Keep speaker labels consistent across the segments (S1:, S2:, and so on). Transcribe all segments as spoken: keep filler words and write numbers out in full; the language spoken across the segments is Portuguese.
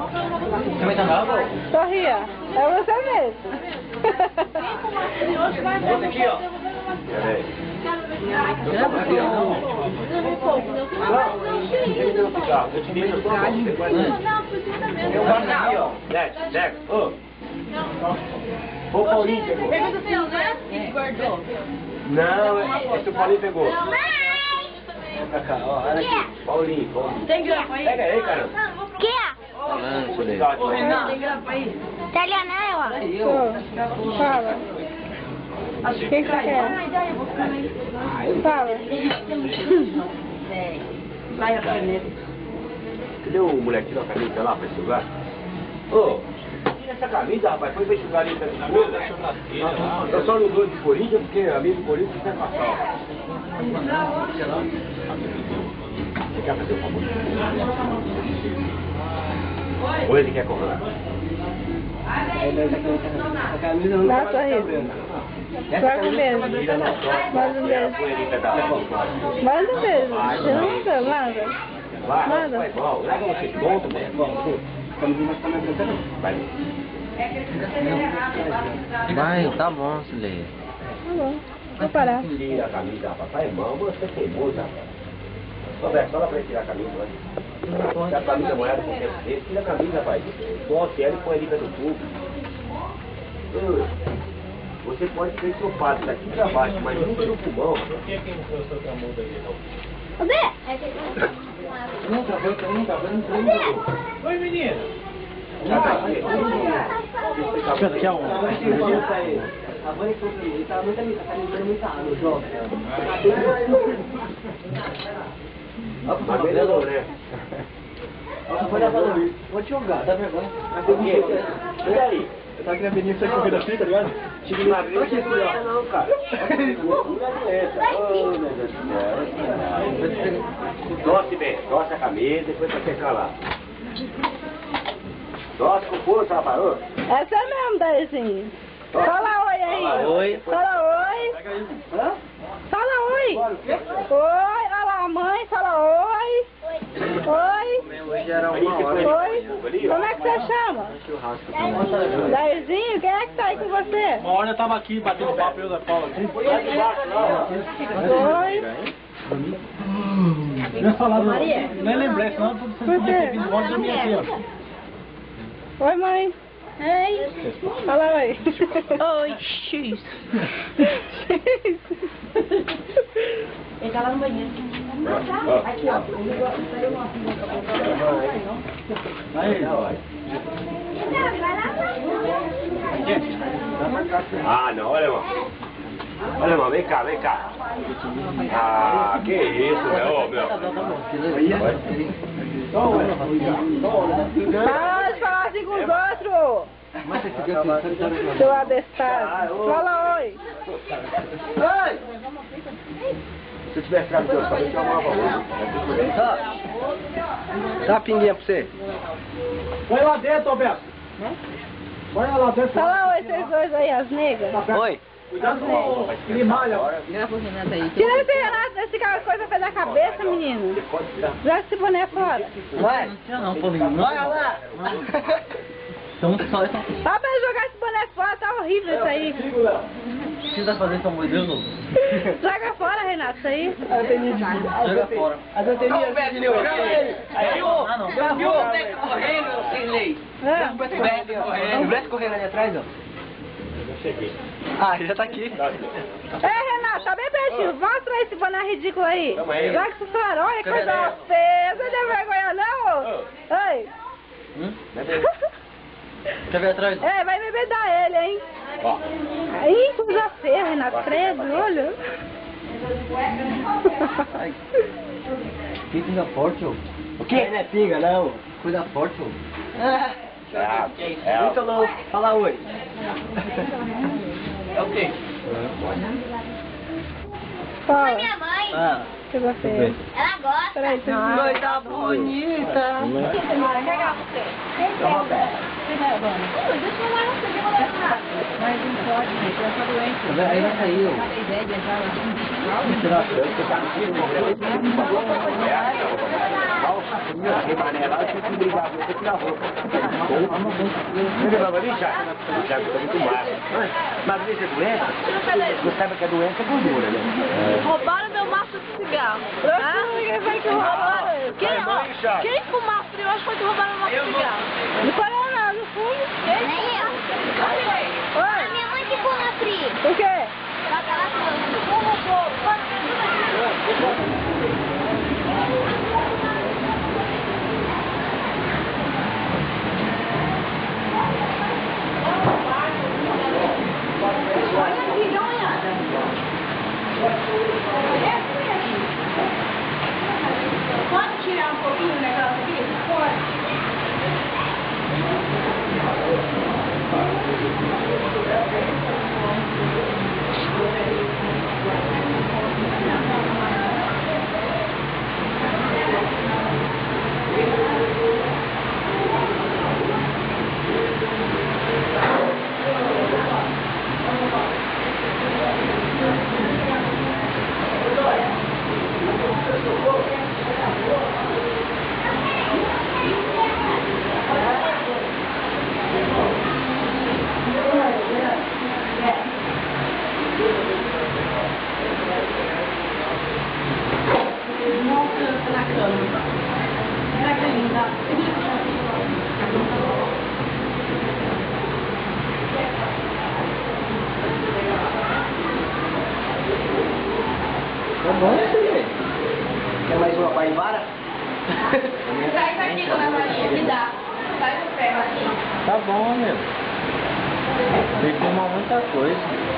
S1: Você vai tomar água?
S2: Sorria. É você mesmo.
S1: Esse aqui, ó. Peraí. Eu te digo, eu guardo aqui, ó. Desce, desce. Ô. O Paulinho pegou.
S3: Pergunta seu, né? Ele guardou.
S1: Não, esse o Paulinho pegou. Vem pra cá, ó. Olha aqui. Paulinho, Paulinho.
S3: Tem grapa aí?
S1: Pega aí, cara.
S4: Que?
S1: Ô,
S3: Renato, tem grapa aí?
S4: Tá ali, né, ó?
S2: Fala. O que que você quer? Fala.
S3: Vai a caneta.
S1: Cadê o molequinho da camisa lá pra enxugar? Ô, tira essa camisa, rapaz. Foi pra enxugar ali na mesa. Eu só não dou de Corinthians, porque amigo do Corinthians quer passar. Você quer fazer o favor? Ou ele quer correr?
S2: Dá sorriso. Joga um beijo. Manda um beijo. Manda um beijo. Manda, manda.
S1: Vai,
S2: Manda.
S1: vai, bom. Leva você de volta, mano. Vai.
S5: Vai, tá bom, Silei.
S2: Tá bom. Vou parar.
S1: Tira a camisa, rapaz. Vai, irmão, você é teimoso, rapaz. Só vai, só dá pra ele tirar a camisa, né? Tira a camisa molhada com você. Tira a camisa, rapaz. Bote ela e põe ali perto do tubo. Você pode ter ensopado daqui pra baixo, mas nunca no pulmão. Por que que não foi o seu camudo ali, não?
S4: Cadê?
S1: Nunca foi, nunca foi, nunca foi. Oi, menina.
S5: Você quer um?
S6: A Vânia falou pra mim, ele tava muito ali, tá limpando muita água, o jovem.
S1: Mas beleza, né?
S6: Ela foi falando, vou te jogar, dá vergonha.
S1: E aí?
S6: Eu tava querendo venir, você correr assim, tá ligado?
S1: Cheguei na vez, não é não, cara. Não é essa. Ô, meu Deus do céu. Doce bem, doce a camisa, depois pra secar lá. Doce com força, rapaz. Ô.
S2: Essa é mesmo, Daizinho. Fala oi aí.
S1: Fala oi.
S2: Fala oi.
S6: Hã?
S2: Fala oi. Oi. Olha lá a mãe. Fala oi. Oi.
S5: Hoje era
S1: Aí
S5: uma
S1: você
S5: hora.
S1: foi.
S2: Oi. Como é que você chama?
S5: Churrasco.
S2: Daizinho, quem é que tá aí com você?
S5: Uma hora eu tava aqui batendo papo eu da Paula aqui.
S1: Lá de baixo, não.
S2: Oi.
S5: Eu ia falar, nem lembrei, senão você podia ter vindo embora e dormir aqui, ó.
S2: Oi, mãe.
S4: Ei.
S2: Fala oi.
S4: Oi, X.
S3: Ele tá lá no banheiro. Aqui, ó.
S5: Aí,
S1: Ah, não, olha, irmão. Olha, irmão, vem cá, vem cá. Ah, que isso, meu, meu.
S2: Para de falar assim com os outros. Seu abestado. Fala oi.
S6: Ai!
S1: Se eu tivesse trago Deus pra gente, eu amava hoje.
S6: Tá. Dá uma pinguinha pra você.
S5: põe lá dentro, Alberto. Põe lá dentro.
S2: Fala oi, vocês dois aí, as negras.
S6: Oi.
S5: Cuidado com ele malha.
S2: Tira esse Renato desse cara coisa pé da cabeça, menino. Joga esse boné fora.
S6: Vai.
S5: Não, Paulinho.
S6: Vai lá.
S5: Então, só essa.
S2: Só pra jogar esse boné fora, tá horrível isso aí.
S5: O que você vai fazer, São Deus?
S2: Joga fora, Renato, isso aí.
S5: Joga fora.
S6: As anteninhas de pneu.
S5: Aí, ó. Ah, não.
S6: Viu o Beto correndo sem lei?
S2: Ah.
S6: O Beto correndo. O Beto correndo ali atrás, ó.
S1: Eu cheguei.
S6: Ah, ele já tá aqui.
S2: É, Renato, tá bem pertinho. Mostra esse boné ridículo aí.
S1: Calma aí.
S2: Joga isso fora. Olha que coisa feia. Você não tem vergonha, não? Oi.
S5: Quer ver atrás?
S2: É, vai beber da ele, hein?
S1: Ó.
S2: Ih, coisa feia, Renato. Credo, olha.
S5: Que pinga forte, ó.
S6: O quê? Não é pinga, não.
S5: Coisa forte, ó.
S1: Ah, é,
S6: Muito louco. Fala oi.
S5: É o quê?
S2: Fala.
S4: Minha mãe,
S5: Ah.
S2: Coisa feia.
S4: ela gosta.
S2: Peraí, tem um...
S6: Coisa bonita.
S3: Mas não pode, gente. Eu sou doente.
S5: Aí vai sair, ó.
S3: Cada ideia de entrar lá.
S1: Eu que tá aqui, não vou Meu, que mané lá, eu tive que brigar com você na roupa. Você levava ali, Chaco? O Chaco tá muito magro. Mas você é doença? Você sabe que a doença é gordura, né?
S3: Roubaram meu maço de cigarro. Ah, quem foi que roubaram? Quem, quem fumaça? Eu acho que foi que roubaram o maço de cigarro.
S2: Não falou nada, no fundo.
S4: Nem eu.
S2: Oi?
S4: A minha mãe que fuma frio.
S2: O quê?
S3: Pode tirar um pouquinho o negócio aqui? Pode.
S6: Tá bom, filho. Quer mais uma paivara?
S3: Traz aqui, dona Maria, me dá. Traz o ferro aqui.
S5: Tá bom, meu. Tem que tomar muita coisa.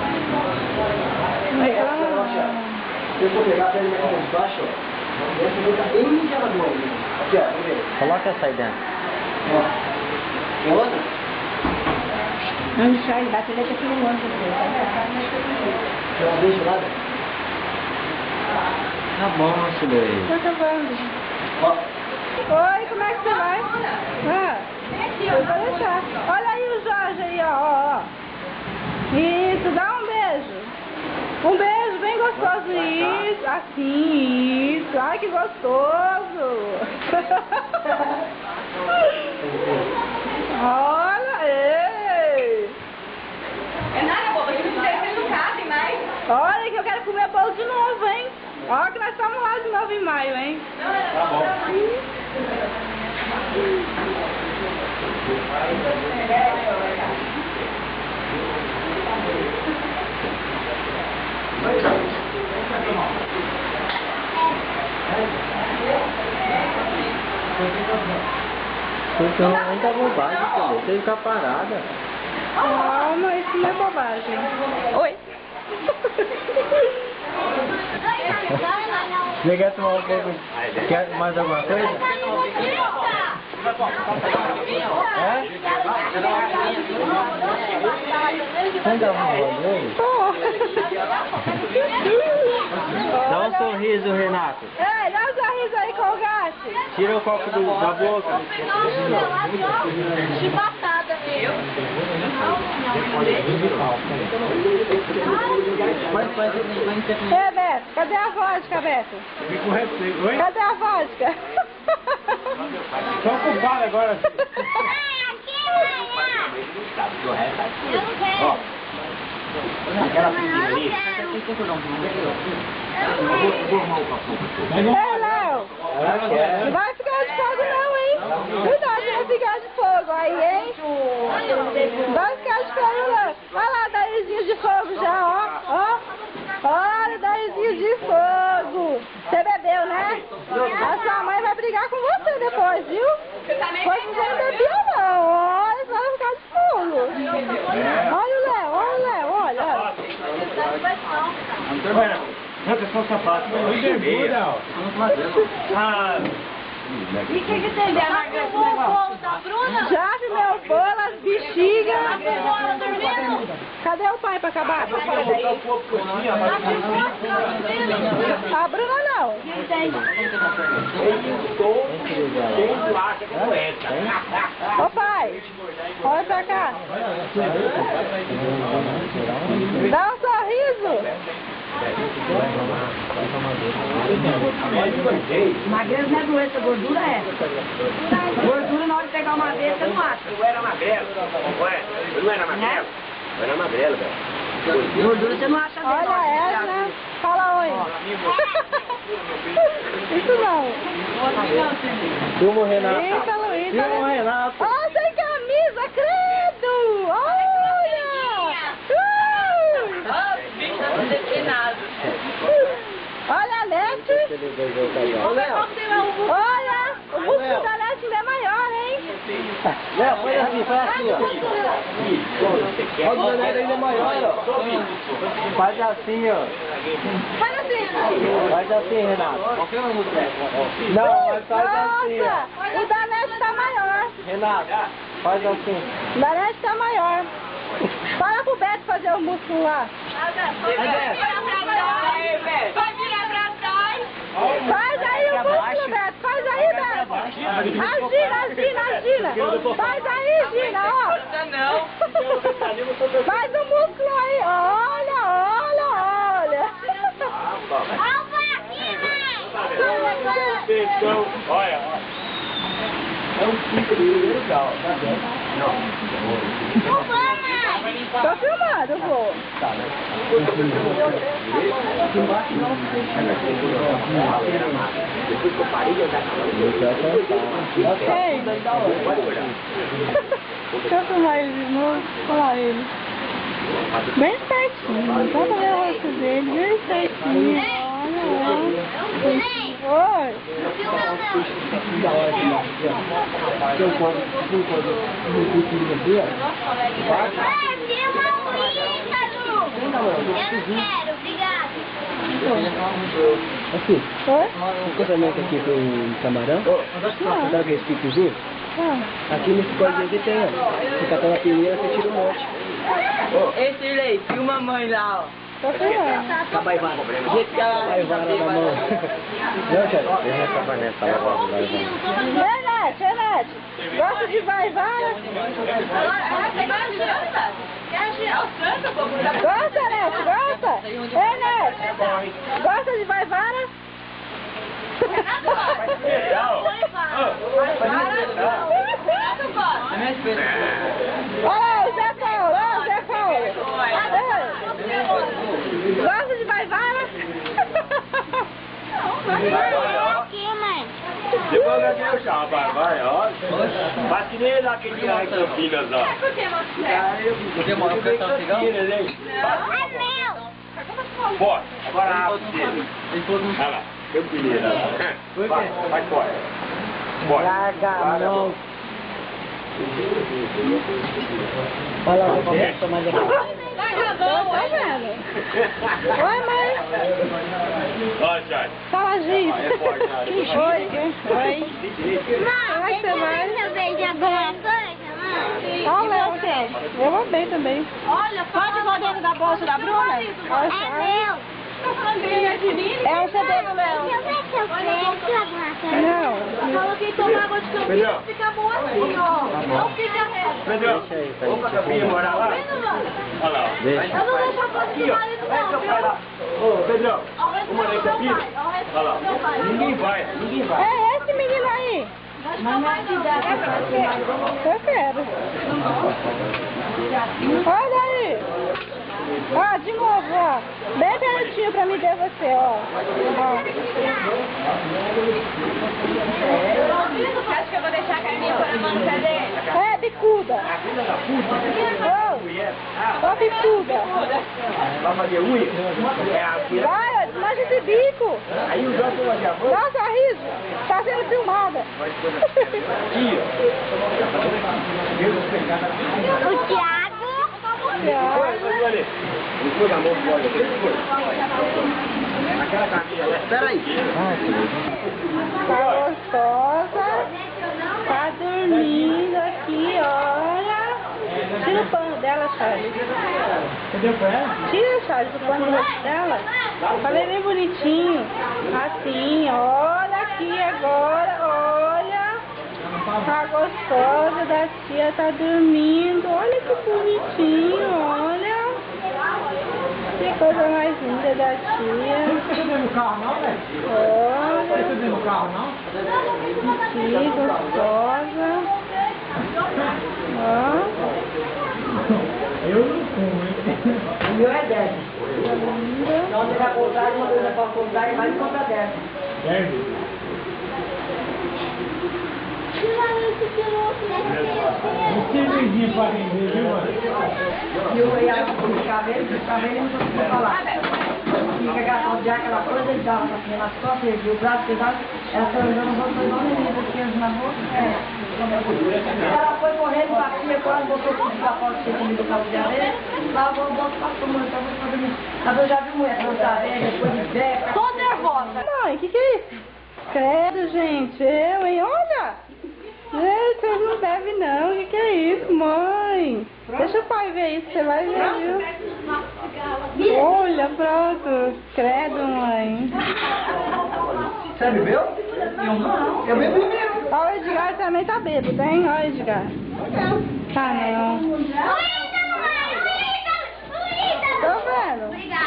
S6: Se eu for pegar, pega minha cabeça de baixo, ó. Essa aqui tá bem gelador ali. Aqui, ó, vamos ver.
S5: Coloca essa aí dentro.
S6: Ó. Tem outra?
S2: Não sai, bate deixa aqui no monte.
S6: Tem uma bem gelada?
S5: Tá bom, Silei.
S2: Tô acabando.
S6: Ó.
S2: Oi, como é que você vai? Ah, eu vou deixar. Olha aí o Jorge aí, ó, ó, ó. Isso, dá um beijo. Um beijo bem gostoso. Isso, assim, isso. Ai, que gostoso. Olha, ei.
S3: É nada, boba, que vocês não cabem mais.
S2: Olha que eu quero comer bolo de novo, hein? Ó que nós estamos lá de novo em maio, hein?
S5: Tá bom. Então, muita bobagem, Silei. Você fica parada.
S2: Calma, isso não é bobagem. Oi.
S5: Você quer tomar um pouco? Quer mais alguma coisa? É? Você dá um rolê? Dá um sorriso, Renato.
S2: Ei, dá um sorriso aí, Colgate.
S5: Tira o copo do, da boca.
S3: Chibatada.
S2: Ei, Beto, cadê a vodka, Beto?
S5: Fico receio. Oi?
S2: Cadê a vodka?
S5: Tô ocupado agora.
S4: Eu não quero.
S1: Aquela
S4: Mas
S1: pequena
S4: eu
S1: ali.
S4: não
S1: Eu vou arrumar o capô pra tu.
S2: Ei, Léo, não vai ficar de fogo não, hein? Cuidado, vai ficar de fogo aí, hein? Vai ficar de fogo não. Olha lá, Daizinho de fogo já, ó, ó. Olha, Daizinho de fogo. Você bebeu, né? A sua mãe vai brigar com você depois, viu? Pois você não bebeu não. Olha, vai ficar de fogo. Olha o Léo, olha o Léo, olha.
S1: Antônio, não, que são sapatos. Ah,
S3: E o que que tem de amargar esse negócio? Da Bruna?
S2: Já meu bolo, as bexigas.
S3: A Bruna dormindo?
S2: Cadê o pai pra acabar?
S1: eu vou botar um pouco que eu tinha, mas
S2: A Bruna não.
S1: ele estou, quem tu acha que é doença?
S2: Ô pai, olha pra cá. Dá um sorriso. Magrelo não é doença, gordura é. Gordura, na hora de pegar uma vez, você não acha.
S1: Eu era magrelo, ué, eu não era magrelo? Eu era magrelo, velho.
S2: Gordura você não acha.
S3: Olha essa. Fala oi. Isso não.
S6: Filma o Renato.
S3: Eita, Luísa.
S6: Filma o Renato.
S3: Ó, sem camisa, credo. Olha. Olha a Lete. Olha, o músculo da Lete ainda é maior, hein?
S6: Léo, faz assim, faz assim, ó. Olha o Renato ainda é maior, ó. Faz assim, ó.
S3: Faz assim.
S6: Faz assim, Renato. Não, mas faz assim, ó.
S3: Nossa, o da Lete tá maior.
S6: Renato, faz assim.
S3: O da Lete tá maior. Fala pro Beto fazer o músculo lá. Faz aí o músculo, Beto. Faz aí, Beto. A Gina, a Gina, a Gina. Faz aí, Gina, ó. Faz o músculo aí. Olha, olha, olha.
S1: Olha, é um tipo de legal, tá vendo? Não.
S3: Tô filmando, vou.
S1: Tá, né? Depois que eu parei de andar
S3: Ei. Deixa eu filmar ele de novo. Olha lá ele. Bem certinho. Tá vendo o rosto dele? Bem certinho. Olha lá. Oi.
S6: Aqui.
S3: Oi?
S6: Um casamento aqui com camarão. Sabe aquele picozinho?
S3: Ah.
S6: Aqui nesse código que tem, ó. Você cata na peneira, você tira um monte.
S7: Esse lei, filma a mãe lá, ó.
S3: Tô filmando.
S6: Com a baivara.
S7: Do jeito que ela
S6: Baivara na mão. Não, cara. Deixa essa vanessa lá, vai, vai.
S3: Renete, Renete. Gosta de vaivara? Gosta, Renete? Gosta? Renete. Gosta de vaivara? Olha lá, o Zé Paulo, olha o Zé Paulo. Gosta de vaivara?
S4: Aqui, mãe.
S1: Depois vai ver o chão, vai, vai, ó. Faz que nem daquele lá em Campinas, ó.
S7: Você morreu cantando cigão?
S4: É meu.
S1: Bora, agora abre dele. Olha lá, Campineira. Vai, vai fora. Bora.
S6: Larga a mão. Olha lá, vou tomar de mão.
S3: Tá vendo? Oi, mãe.
S1: Olha, Charles.
S3: Fala, Giz.
S1: É forte, Charles.
S3: Oi. Oi. Como é que você vai?
S4: Você veio de alguma coisa, mãe?
S3: Olha, você. Eu vou bem também.
S2: Olha, pode pôr dentro da bolsa da Bruna?
S4: É meu.
S3: É o C D do Léo.
S4: Eu sei que eu sei.
S3: Não.
S2: Falou que toma água de
S1: Pedrão.
S2: campinho fica bom assim, ó. Não fica reto.
S1: Pedrão, vamos pra Campinha morar lá? Olha lá.
S6: Deixa.
S2: Eu não deixo a bolsa do marido não, viu?
S1: Ô, Pedrão, vamos morar em Campinas? Olha lá. Ninguém vai, ninguém vai.
S3: É esse menino aí.
S2: Mas não vai te dar.
S3: Eu quero. Olha aí. Ó, de novo, ó. Bem pertinho pra me ver você, ó. Ó.
S2: Acho que eu vou deixar a Carminha por a mão no pé dele?
S3: É, bicuda. Ô, ó, bicuda.
S1: Vai fazer unha? É aqui.
S3: Vai, ó, desmancha esse bico.
S1: Aí o João vai fazer a voz.
S3: Dá um sorriso. Tá sendo filmada.
S1: Aqui, ó.
S4: O Thiago.
S1: Depois a mão do óleo. Aquela camisa, né?
S6: Peraí.
S3: Tá gostosa. Tá dormindo aqui, olha. Tira o pano dela, Charles.
S6: Cadê o pé?
S3: Tira, Charles, o pano do rosto dela. Falei bem bonitinho. Assim, olha aqui agora, olha. Tá gostosa da tia, tá dormindo. Olha que bonitinho, olha. Que coisa mais linda da tia.
S5: Você deu no carro não, né?
S3: Olha.
S5: Você deu no carro não?
S3: Que gostosa. Ó.
S5: Eu não fumo, hein?
S6: O meu é dez.
S3: Linda.
S6: Então você vai comprar, uma coisa para comprar e mais compra dez.
S5: Serve? Um cervejinha pra vender, viu, mano?
S6: E eu ia com o cabelo, o cabelo não conseguia falar. Fica gastando já aquela coisa, ele dava assim nas costas, ele o braço pesado, ela foi andando, voltou igual menina, porque na boca, é. Ela foi correndo, batia, quando botou o sapato que comigo no cabo de areia, lavou o bolso, passou muito, eu vou dormir. Mas eu já vi mulher plantar velha, depois de velha, tô nervosa.
S3: Mãe, o que que é isso? Credo, gente. Eu, hein? Olha. Gente, vocês não bebem não. O que que é isso, mãe? Deixa o pai ver isso, você vai ver, viu? Olha, pronto. Credo, mãe.
S6: Você bebeu? Eu não. Eu bebi mesmo.
S3: Ó, o Edgar também tá bêbado, hein? Ó, Edgar. Tá não. Tô vendo.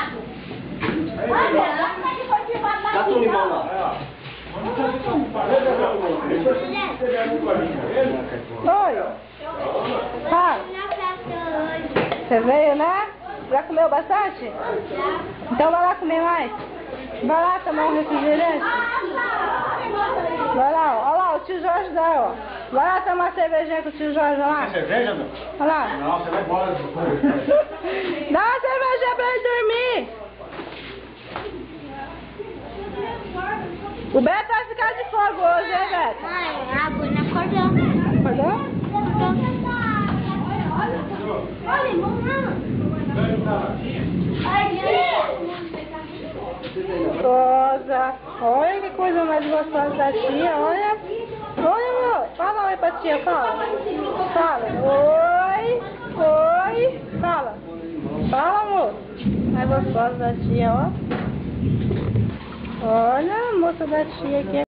S6: Cata um limão lá.
S3: Oi. Fala. Você veio, né? Já comeu bastante? Então vai lá comer mais. Vai lá tomar um refrigerante. Vai lá, ó. Olha lá, o tio Jorge dá, ó. Vai lá tomar cervejinha com o tio Jorge, olha lá.
S5: Tem cerveja, meu?
S3: Olha lá.
S5: Não, você vai embora.
S3: Dá uma cervejinha pra ele dormir. O Beto vai ficar de fogo hoje, hein, Beto?
S4: Mãe, a Bruna acordou.
S3: Acordou?
S4: Olha, vamos lá.
S3: Gostosa. Olha que coisa mais gostosa da tia, olha. Olha, amor. Fala oi pra tia, fala. Fala. Oi. Oi. Fala. Fala, amor. Mais gostosa da tia, ó. Olha a moça da tia aqui.